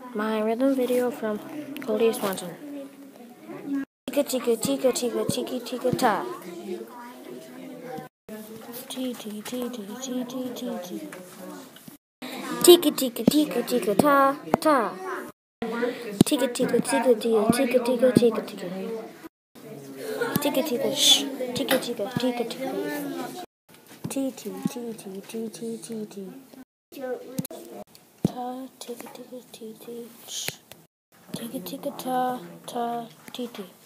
my rhythm video from Cody Swanson. Tika tika tika tika tiki tika ta. T T T T T T T T. Tika tika tika tika ta ta. Tika tika tika tika tika tika tika tika. Tika tika shh. Tika tika tika tika. T T T T T T T T. Ta tika tika T T shh. Tika tika ta ta T T.